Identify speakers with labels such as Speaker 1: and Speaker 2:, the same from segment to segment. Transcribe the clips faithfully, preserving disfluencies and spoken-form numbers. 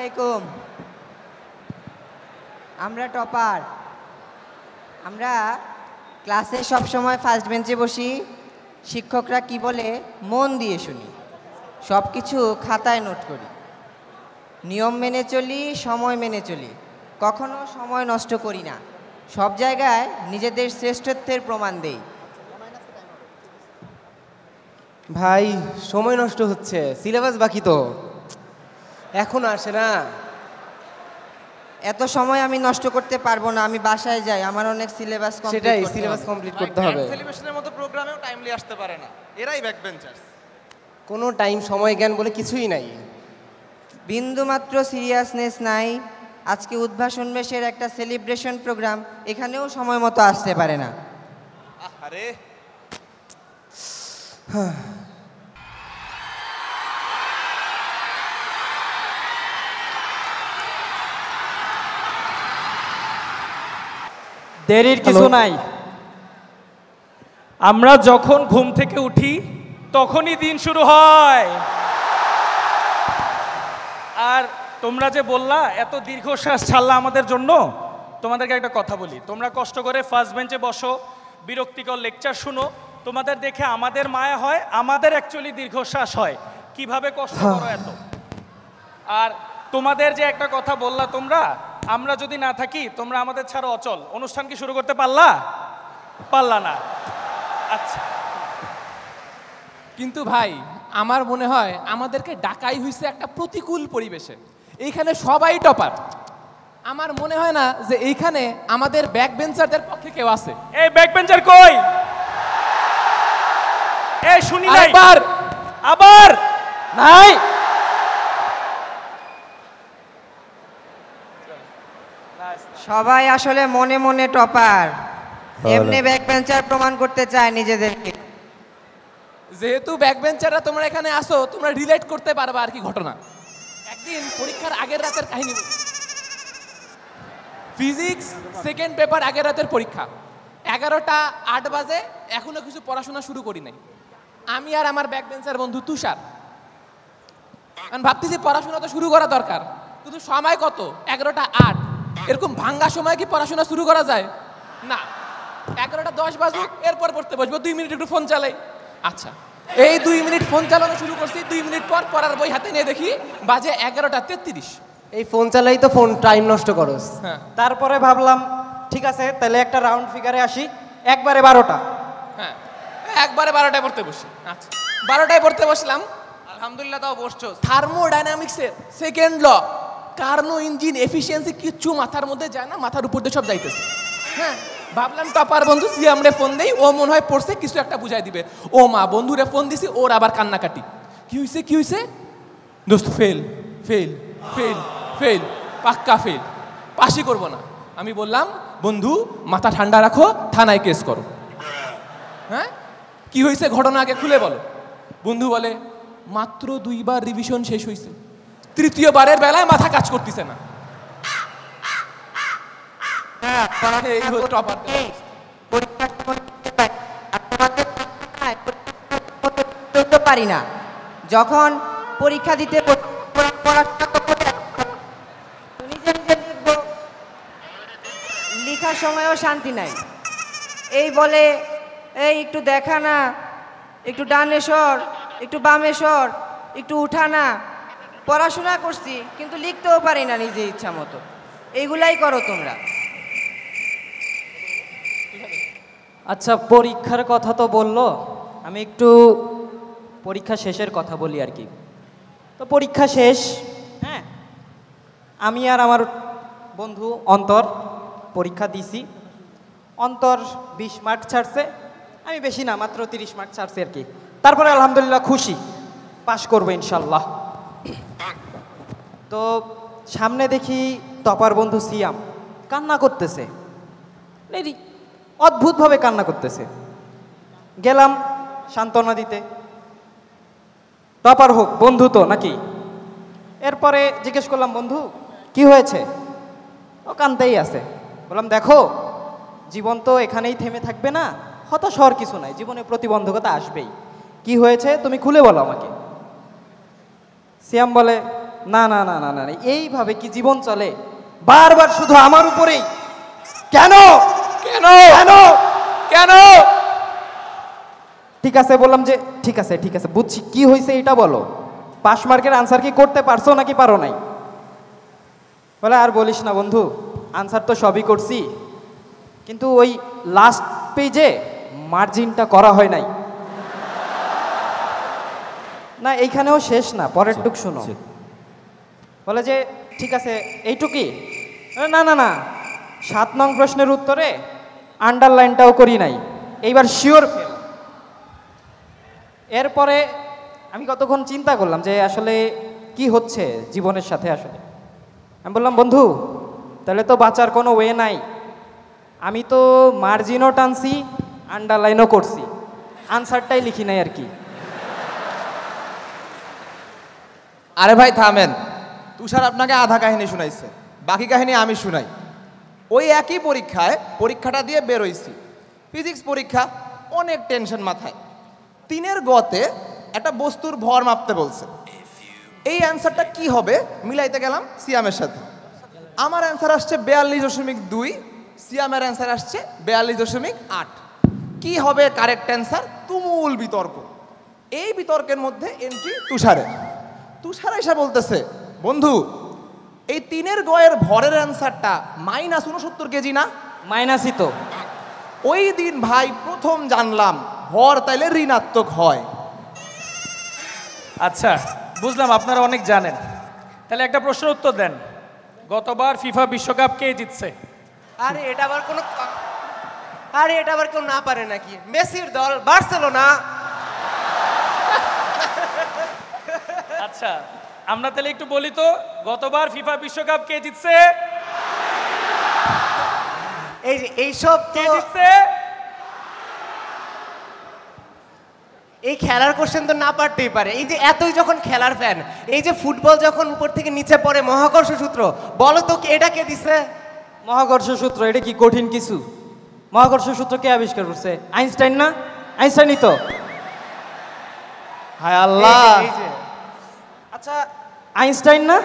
Speaker 1: আলাইকুম। আমরা টপার। আমরা ক্লাসে সব সময় ফার্স্ট বেঞ্চে বসি, শিক্ষকরা কি বলে মন দিয়ে শুনি, সব কিছু খাতায় নোট করি, নিয়ম মেনে চলি, সময় মেনে চলি, কখনো সময় নষ্ট করি না, সব জায়গায় নিজেদের শ্রেষ্ঠত্বের প্রমাণ দেই।
Speaker 2: ভাই সময় নষ্ট হচ্ছে, সিলেবাস বাকি তো এখন আসে না।
Speaker 1: এত সময় আমি নষ্ট করতে পারবো না, আমি বাসায় যাই, আমার অনেক সিলেবাস কমপ্লিট করতে হবে।
Speaker 2: সেটাই, সিলেবাস কমপ্লিট করতে হবে।
Speaker 3: সেলিব্রেশনের মতো প্রোগ্রামেও টাইমলি আসতে পারে না, এরাই ব্যাক বেঞ্চার্স।
Speaker 2: কোনো টাইম সময় জ্ঞান বলে কিছুই নাই।
Speaker 1: বিন্দুমাত্র সিরিয়াসনেস নাই। আজকে উদ্ভাসন বেশের একটা সেলিব্রেশন প্রোগ্রাম, এখানেও সময় মতো আসতে পারে না।
Speaker 3: আরে
Speaker 4: দেরির কিছু নাই। আমরা যখন ঘুম থেকে উঠি তখনই দিন শুরু হয়। আর তোমরা যে বললা এত দীর্ঘশ্বাস ছাড়লা আমাদের জন্য, তোমাদেরকে একটা কথা বলি, তোমরা কষ্ট করে ফার্স্ট বেঞ্চে বসো, বিরক্তিকর লেকচার শুনো, তোমাদের দেখে আমাদের মায়া হয়, আমাদের অ্যাকচুয়ালি দীর্ঘশ্বাস হয়। কিভাবে কষ্ট করো এত। আর তোমাদের যে একটা কথা বললা তোমরা, আমরা যদি না থাকি তোমরা আমাদের ছাড়া অচল, অনুষ্ঠান কি শুরু করতে পারলা? পারলা না। আচ্ছা,
Speaker 5: কিন্তু ভাই আমার মনে হয় আমাদেরকে ডাকাই হয়েছে একটা প্রতিকূল পরিবেশে। এইখানে সবাই টপার, আমার মনে হয় না যে এইখানে আমাদের ব্যাক বেঞ্চারদের পক্ষে কেউ আছে।
Speaker 4: এই ব্যাক বেঞ্চার কই? এই শুনি নাই।
Speaker 5: আবার
Speaker 4: আবার
Speaker 5: নাই।
Speaker 1: সবাই আসলে মনে মনে টপার, এমনি ব্যাক বেঞ্চার প্রমাণ করতে চায় নিজেদেরকে।
Speaker 5: যেহেতু ব্যাক বেঞ্চাররা তোমরা এখানে আসো, তোমরা রিলেট করতে পারবা আর কি ঘটনা। একদিন পরীক্ষার আগের রাতের কাহিনী, ফিজিক্স সেকেন্ড পেপার আগের রাতের পরীক্ষা, এগারোটা আট বাজে, এখনো কিছু পড়াশোনা শুরু করি নাই। আমি আর আমার ব্যাক বেঞ্চার বন্ধু তুষার আমি ভাবতেছি পড়াশোনা তো শুরু করা দরকার, কিন্তু সময় কত? এগারোটা আট। এরকম ভাঙ্গা সময় কি পড়াশোনা শুরু করা যায়? না। এগারোটা দশ বাজুক, এরপর পড়তে বসবো, দুই মিনিট একটু ফোন চালাই। আচ্ছা, এই দুই মিনিট ফোন চালানো শুরু করছি, দুই মিনিট পর পড়ার বই হাতে নিয়ে দেখি বাজে এগারোটা তেত্রিশ।
Speaker 2: এই ফোন চালাই তো ফোন টাইম নষ্ট করস।
Speaker 5: হ্যাঁ,
Speaker 6: তারপরে ভাবলাম ঠিক আছে তাহলে একটা রাউন্ড ফিগারে আসি, একবারে বারোটা।
Speaker 5: হ্যাঁ, একবারে বারোটায় পড়তে বসি। আচ্ছা, বারোটায় পড়তে বসলাম, আলহামদুলিল্লাহ তাও বসছো। থার্মোডাইনামিক্সের second law, Carnot engine efficiency কিচ্ছু মাথার মধ্যে যায় না, মাথার উপর দিয়ে সব যাইতেছে। হ্যাঁ, ভাবলাম টপার বন্ধু সিয়ামরে ফোন দেই, ও মনে হয় পড়ছে, কিছু একটা বুঝাই দিবে। ও মা, বন্ধুরে ফোন দিছি, ওর আবার কান্নাকাটি। কি হয়েছে কি হয়েছে? দোস্ত ফেল ফেল ফেল ফেল, পাক্কা ফেল, পাশই করবো না। আমি বললাম বন্ধু মাথা ঠান্ডা রাখো, থানায় কেস করো। হ্যাঁ, কি হয়েছে ঘটনা আগে খুলে বলো। বন্ধু বলে মাত্র দুইবার রিভিশন শেষ হয়েছে, তৃতীয়বারের বেলায় মাথা কাজ করতেছে না। এই হলো টপারদের
Speaker 1: অবস্থা। পারি না, যখন পরীক্ষা দিতে নিজে নিজে লিখবো, লেখার সময়ও শান্তি নাই। এই বলে এই একটু দেখা না, একটু ডানে সর, একটু বামে সর, একটু উঠা না। পড়াশোনা করছি কিন্তু লিখতেও পারি না নিজে ইচ্ছা মতো। এইগুলাই করো তোমরা।
Speaker 6: আচ্ছা, পরীক্ষার কথা তো বললো, আমি একটু পরীক্ষা শেষের কথা বলি আর কি। তো পরীক্ষা শেষ, হ্যাঁ, আমি আর আমার বন্ধু অন্তর পরীক্ষা দিছি। অন্তর বিশ মার্ক ছাড়ছে, আমি বেশি না, মাত্র তিরিশ মার্ক ছাড়ছি আর কি। তারপরে আলহামদুলিল্লাহ খুশি, পাশ করবো ইনশাল্লাহ। তো সামনে দেখি টপার বন্ধু সিয়াম কান্না করতেছে, অদ্ভুতভাবে কান্না করতেছে। গেলাম সান্ত্বনা দিতে, টপার হোক বন্ধু তো নাকি। এরপরে জিজ্ঞেস করলাম বন্ধু কি হয়েছে? ও কান্দেই আছে। বললাম দেখো, জীবন তো এখানেই থেমে থাকবে না, হতাশ হওয়ার কিছু নাই, জীবনে প্রতিবন্ধকতা আসবেই। কি হয়েছে তুমি খুলে বলো আমাকে। সিয়াম বলে না না না না না না, এইভাবে কি জীবন চলে? বারবার শুধু আমার উপরেই কেন
Speaker 5: কেন
Speaker 6: কেন
Speaker 5: কেন
Speaker 6: ঠিক আছে বললাম যে ঠিক আছে ঠিক আছে বুঝছি, কি হয়েছে এটা বলো। পাস মার্কের আনসার কি করতে পারছো নাকি পারো নাই? বলে আর বলিস না বন্ধু, আনসার তো সবই করছি, কিন্তু ওই লাস্ট পেজে মার্জিনটা করা হয় নাই। না এইখানেও শেষ না, পরের টুক শোনো। বলে যে ঠিক আছে এইটুকুই? না না না, সাত নং প্রশ্নের উত্তরে আন্ডারলাইনটাও করি নাই, এইবার শিওর ফেল। এরপরে আমি কতক্ষণ চিন্তা করলাম যে আসলে কি হচ্ছে জীবনের সাথে। আসলে আমি বললাম বন্ধু তাহলে তো বাঁচার কোনো ওয়ে নাই, আমি তো মার্জিনও টানছি আন্ডারলাইনও করছি, আনসারটাই লিখি নাই আর কি।
Speaker 3: আরে ভাই থামেন, তুষার আপনাকে আধা কাহিনী শুনাইছে, বাকি কাহিনী আমি শুনাই। ওই একই পরীক্ষায় পরীক্ষাটা দিয়ে বেরোইছি, ফিজিক্স পরীক্ষা, অনেক টেনশন মাথায়। তিনের গতে একটা বস্তুর ভর মাপতে বলছে। এই অ্যান্সারটা কি হবে মিলাইতে গেলাম সিয়ামের সাথে। আমার অ্যান্সার আসছে বিয়াল্লিশ দশমিক দুই, সিয়ামের অ্যান্সার আসছে বিয়াল্লিশ দশমিক আট। কি হবে কারেক্ট অ্যান্সার? তুমুল বিতর্ক। এই বিতর্কের মধ্যে এন্ট্রি তুষারের। তুষার এসে বলতেছে বন্ধু এই তিনের গয়ের ভরের অ্যান্সারটা মাইনাস উনসত্তর কেজি না?
Speaker 6: মাইনাসই তো।
Speaker 3: ওই দিন ভাই প্রথম জানলাম ভর তাইলে ঋণাত্মক হয়।
Speaker 4: আচ্ছা বুঝলাম আপনারা অনেক জানেন, তাহলে একটা প্রশ্নের উত্তর দেন, গতবার ফিফা বিশ্বকাপ কে জিতছে?
Speaker 2: আরে এটা আবার কোনো আরে এটা আবার কেউ না পারে নাকি? মেসির দল বার্সেলোনা।
Speaker 4: আচ্ছা আমরা তাহলে একটু বলি তো, গতবার ফিফা বিশ্বকাপ কে জিতছে?
Speaker 2: এই যে এইসব
Speaker 4: কে
Speaker 2: তো
Speaker 4: জিতছে?
Speaker 2: এই খেলার কোশ্চেন তো না পারতেই পারে। এই যে এতই যখন খেলার ফ্যান, এই যে ফুটবল যখন উপর থেকে নিচে পড়ে মহাকর্ষ সূত্র, বলো তো এটা কে দিছে?
Speaker 6: মহাকর্ষ সূত্র এটা কি কঠিন কিছু? মহাকর্ষ সূত্র কে আবিষ্কার করছে? আইনস্টাইন না? আইনস্টাইনই তো।
Speaker 3: হায় আল্লাহ,
Speaker 2: এই যে- এই যে
Speaker 6: আচ্ছা আইনস্টাইন না?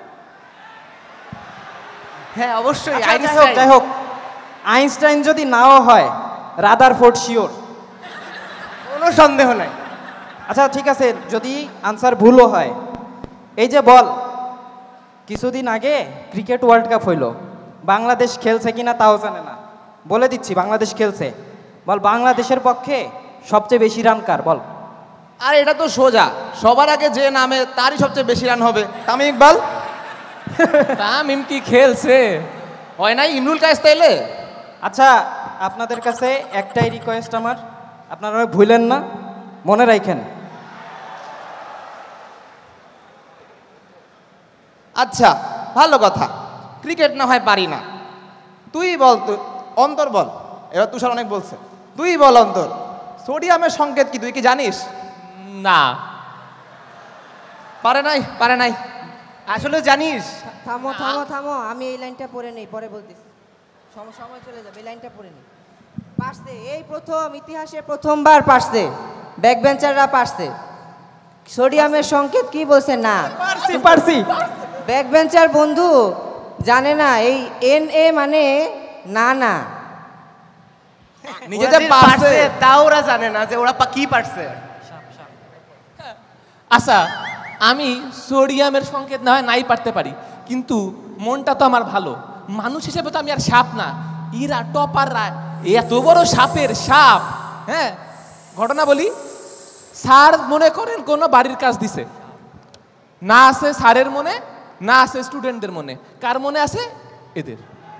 Speaker 2: হ্যাঁ অবশ্যই
Speaker 6: আচ্ছা, যাই হোক
Speaker 2: আইনস্টাইন।
Speaker 6: যাই হোক আইনস্টাইন যদি নাও হয় রাদারফোর্ড শিওর।
Speaker 2: কোনো সন্দেহ নাই।
Speaker 6: আচ্ছা ঠিক আছে যদি আনসার ভুলও হয়, এই যে বল কিছুদিন আগে ক্রিকেট ওয়ার্ল্ড কাপ হইল, বাংলাদেশ খেলছে কিনা তাও জানে না, বলে দিচ্ছি বাংলাদেশ খেলছে। বল বাংলাদেশের পক্ষে সবচেয়ে বেশি রান কার? বল।
Speaker 3: আর এটা তো সোজা, সবার আগে যে নামে তারই সবচেয়ে বেশি রান হবে, তামিম ইকবাল।
Speaker 5: তামিম কি খেলছে?
Speaker 3: হয় নাই ইমরুল কায়েস তাইলে?
Speaker 6: আচ্ছা আপনাদের কাছে একটাই রিকোয়েস্ট আমার, আপনারা ভুলেন না, মনে রাখেন।
Speaker 3: আচ্ছা ভালো কথা, ক্রিকেট না হয় পারি না, তুই বল, তুই অন্তর বল। এবার তুষার অনেক বলছে, তুই বল অন্তর, সোডিয়ামের সংকেত কি তুই কি জানিস?
Speaker 5: না।
Speaker 3: পারে নাই পারে নাই
Speaker 2: আসলে জানিস
Speaker 1: থামো থামো থামো, আমি এই লাইনটা পড়ে নেই, পরে বলতেছি, সম- সময় চলে যাবে, এই লাইনটা পড়ে নেই। পারছে, এই প্রথম ইতিহাসে প্রথমবার পারছে, ব্যাকবেঞ্চাররা পারছে। সোডিয়ামের সংকেত কি বলছে? না।
Speaker 6: পারছি পারছি
Speaker 1: ব্যাকবেঞ্চার বন্ধু জানে না এই এন এ মানে না না।
Speaker 3: নিজে যে
Speaker 2: ওরা যে
Speaker 3: পারছে
Speaker 2: পারছে তাও ওরা জানে না যে ওরা পা- কি পারছে।
Speaker 5: আচ্ছা আমি সোডিয়ামের সংকেত না হয় নাই পারতে পারি, কিন্তু মনটা তো আমার ভালো, মানুষ হিসেবে তো আমি আর সাপ না। ইরা টপাররা এত বড় সাপের সাপ। হ্যাঁ ঘটনা বলি, স্যার মনে করেন কোনো বাড়ির কাজ দিছে, না আছে স্যারের মনে, না আছে স্টুডেন্টদের মনে, কার মনে আছে? এদের।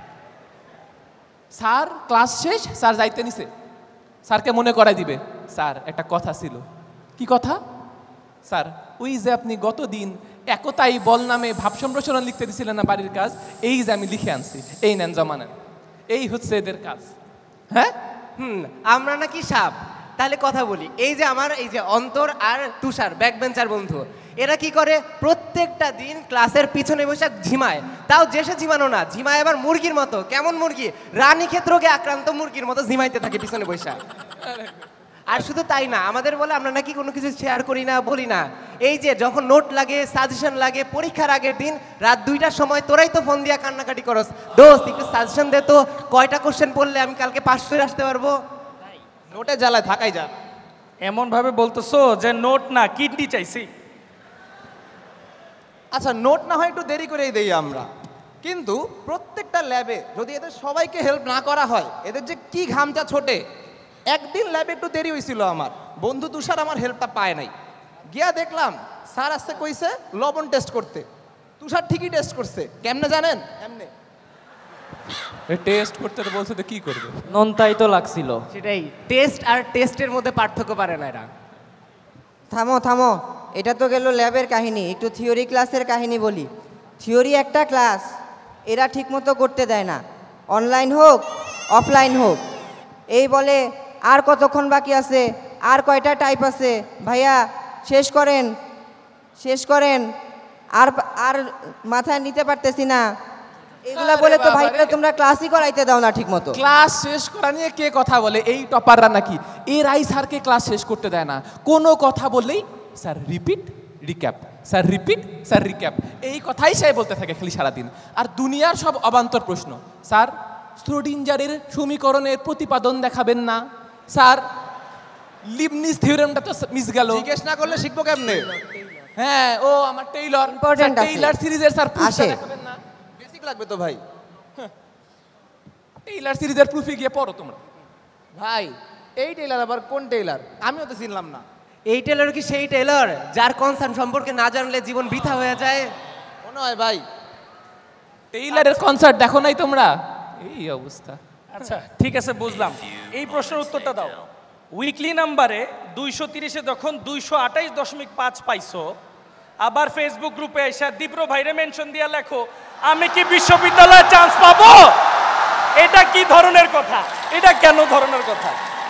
Speaker 5: স্যার ক্লাস শেষ, স্যার যাইতে নিছে, স্যারকে মনে করাই দিবে, স্যার একটা কথা ছিল। কি কথা? স্যার ওই যে আপনি গতদিন একতাই বল নামে ভাব সম্প্রসারণ লিখতে দিছিলেন না বাড়ির কাজ, এই যে আমি লিখে আনছি, এই নেন জমা নেন। এই হচ্ছে এদের কাজ। হ্যাঁ
Speaker 2: হুম আমরা নাকি সাপ? তাহলে কথা বলি, এই যে আমার এই যে অন্তর আর তুষার ব্যাকবেঞ্চার বন্ধু, এরা কি করে? প্রত্যেকটা দিন ক্লাসের পিছনে বসে ঝিমায়, তাও যেসে ঝিমানো না, ঝিমায় আবার মুরগির মতো। কেমন মুরগি? রানীক্ষেত রোগে আক্রান্ত মুরগির মতো ঝিমাইতে থাকে পিছনে বসে। আর শুধু তাই না, আমাদের বলে আমরা নাকি কোনো কিছু শেয়ার করি না, বলি না। এই যে যখন নোট লাগে, সাজেশন লাগে, পরীক্ষার আগের দিন রাত দুইটার সময় তোরাই তো ফোন দিয়া কান্নাকাটি করস, দোস্ত একটু সাজেশন দে তো, কয়টা কোশ্চেন পড়লে আমি কালকে পাস করে আসতে পারবো।
Speaker 3: নোটে জ্বালায় থাকাই যা।
Speaker 4: এমন ভাবে বলতেছো যে নোট না কিডনি চাইছি।
Speaker 3: আচ্ছা নোট না হয় একটু দেরি করেই দেই আমরা, কিন্তু প্রত্যেকটা ল্যাবে যদি এদের সবাইকে হেল্প না করা হয়, এদের যে কি ঘামটা ছোটে। একদিন ল্যাবে একটু দেরি হয়েছিল, আমার বন্ধু তুষার আমার হেল্পটা পায় নাই, গিয়া দেখলাম স্যার আসছে কইছে লবণ টেস্ট করতে, তুষার ঠিকই টেস্ট করছে। কেমনে জানেন? এমনে
Speaker 5: টেস্ট করতে বলছে তো কি করবে?
Speaker 6: নন্তাই তো লাগছিল।
Speaker 2: সেটাই, টেস্ট আর টেস্টের মধ্যে পার্থক্য পারে না এরা।
Speaker 1: থামো থামো, এটা তো গেল ল্যাবের কাহিনী, একটু থিওরি ক্লাসের কাহিনী বলি। থিওরি একটা ক্লাস এরা ঠিকমতো করতে দেয় না, অনলাইন হোক অফলাইন হোক। এই বলে আর কতক্ষণ বাকি আছে, আর কয়টা টাইপ আছে ভাইয়া, শেষ করেন শেষ করেন, আর আর মাথায় নিতে পারতেছি না, এগুলা বলে তো ভাই তোমরা ক্লাসই করাইতে দাও না ঠিকমতো।
Speaker 5: ক্লাস শেষ করা নিয়ে কে কথা বলে? এই টপাররা নাকি এরাই স্যারকে ক্লাস শেষ করতে দেয় না। কোনো কথা বললেই sir repeat recap, sir repeat sir recap, এই কথাই সে বলতে থাকে খালি সারাদিন। আর দুনিয়ার সব অবান্তর প্রশ্ন, স্যার শ্রোডিঞ্জারের সমীকরণের প্রতিপাদন দেখাবেন না, স্যার লিবনিজ থিওরেমটা তো মিস গেল,
Speaker 3: জিজ্ঞেস না করলে শিখবো কেমনে?
Speaker 5: হ্যাঁ ও আমার টেইলর,
Speaker 1: Important আছে।
Speaker 5: টেইলর সিরিজের স্যার প্রুফটা
Speaker 1: আসে।
Speaker 5: দেখাবেন না,
Speaker 3: বেসিক লাগবে তো ভাই।
Speaker 5: টেইলর সিরিজের প্রুফে গিয়ে পড়ো তোমরা।
Speaker 3: ভাই এই টেইলার আবার কোন টেইলার? আমিও তো চিনলাম না।
Speaker 2: এই টেলর কি সেই টেলর যার কনসার্ন সম্পর্কে না জানলে জীবন বৃথা হয়ে যায়?
Speaker 3: মনে হয় ভাই।
Speaker 5: টেইলরের কনসার্ট দেখো নাই তোমরা? এই অবস্থা।
Speaker 4: আচ্ছা ঠিক আছে, বুঝলাম। এই প্রশ্নের উত্তরটা দাও। উইকলি নাম্বারে দুইশো তিরিশে যখন দুইশো আঠাইশ দশমিক পাঁচ পাইছো, আবার ফেসবুক গ্রুপে এসে দীপ্র ভাইরে মেনশন দিয়া লেখো আমি কি বিশ্ববিদ্যালয়ে চান্স পাবো? এটা কি ধরনের কথা? এটা কেন ধরনের কথা?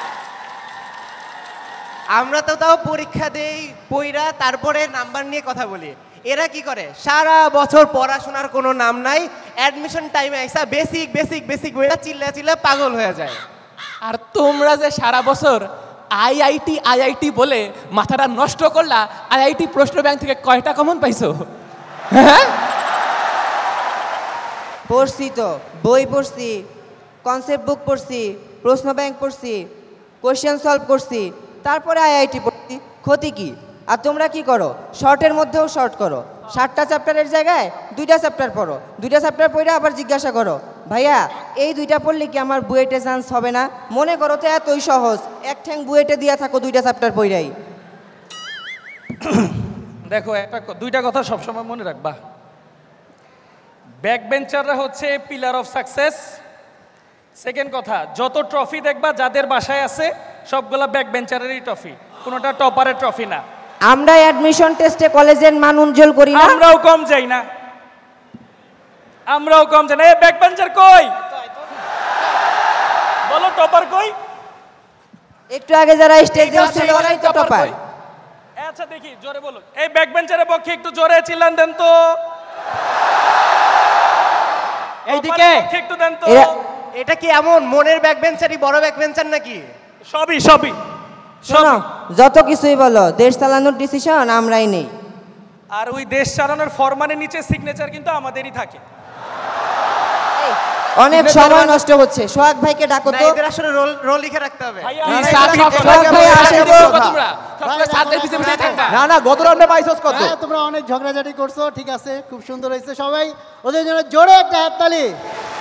Speaker 2: আমরা তো তাও পরীক্ষা দেই পইরা তারপরে নাম্বার নিয়ে কথা বলি। এরা কি করে? সারা বছর পড়াশোনার কোনো নাম নাই, অ্যাডমিশন টাইমে এসা বেসিক বেসিক বেসিক বইটা চিল্লা চিল্লা পাগল হয়ে যায়।
Speaker 5: আর তোমরা যে সারা বছর আইআইটি আইআইটি বলে মাথাটা নষ্ট করলা, আইআইটি প্রশ্ন ব্যাংক থেকে কয়টা কমন পাইছো? হ্যাঁ
Speaker 1: পড়ছি তো, বই পড়ছি, কনসেপ্ট বুক পড়ছি, প্রশ্ন ব্যাংক পড়ছি, কোশ্চেন সলভ করছি, তারপরে আইআইটি পড়ছি। ক্ষতি কি? আর তোমরা কি করো? শর্টের মধ্যেও শর্ট করো, সাতটা চ্যাপ্টারের জায়গায় দুইটা চ্যাপ্টার পড়ো, দুইটা চ্যাপ্টার পড়ে আবার জিজ্ঞাসা করো ভাইয়া এই দুইটা পড়লে কি আমার বুয়েটে চান্স হবে না? মনে করো তো এতই সহজ, এক ঠ্যাং বুয়েটে দিয়া থাকো দুইটা চ্যাপ্টার পড়াই।
Speaker 4: দেখো একটা ক- দুইটা কথা সবসময় মনে রাখবা। ব্যাক বেঞ্চাররা হচ্ছে পিলার অফ সাকসেস। সেকেন্ড কথা, যত ট্রফি দেখবা যাদের বাসায় আছে সবগুলা ব্যাক বেঞ্চারেরই ট্রফি, কোনোটা টপারের ট্রফি না।
Speaker 1: আমরা অ্যাডমিশন টেস্টে কলেজের মান উজ্জ্বল করি না।
Speaker 4: আমরাও কম যাই না, আমরাও কম যাই না। এই ব্যাক বেঞ্চার কই? বলো টপার কই?
Speaker 1: একটু আগে যারা স্টেজে ছিল ওরাই তো টপার।
Speaker 4: আচ্ছা দেখি জোরে বলো, এই ব্যাক বেঞ্চারের পক্ষে একটু জোরে চিল্লান দেন তো।
Speaker 6: এইদিকে
Speaker 4: টপারের পক্ষে একটু দেন তো।
Speaker 1: এরা-
Speaker 2: এটা কি এমন মনের ব্যাক বেঞ্চারই বড় ব্যাক বেঞ্চার নাকি?
Speaker 4: সবই সবই
Speaker 1: শোনো, যত কিছুই বলো, দেশ চালানোর ডিসিশন আমরাই নেই।
Speaker 4: আর ওই দেশ চালানোর ফরমানের নিচে সিগনেচার কিন্তু আমাদেরই থাকে।
Speaker 1: অনেক সময় নষ্ট হচ্ছে। সোহাগ ভাইকে ডাকো
Speaker 2: না,
Speaker 1: তো।
Speaker 2: এদের আসলে রোল রোল লিখে রাখতে হবে।
Speaker 4: ভাইয়া,
Speaker 5: কি
Speaker 4: আরে
Speaker 5: স্যার
Speaker 4: এটা
Speaker 5: সব
Speaker 4: কি-
Speaker 5: সময়
Speaker 1: ভাই আসে তো।
Speaker 5: তোমরা সবসময় স্যারদের পিছে পিছে থাকবা।
Speaker 3: না না গত রাউন্ডে পাইছস কত?
Speaker 7: হ্যাঁ তোমরা অনেক ঝগড়াঝাটি করছো, ঠিক আছে, খুব সুন্দর হয়েছে। সবাই ওদের জন্য জোরে একটা হাততালি।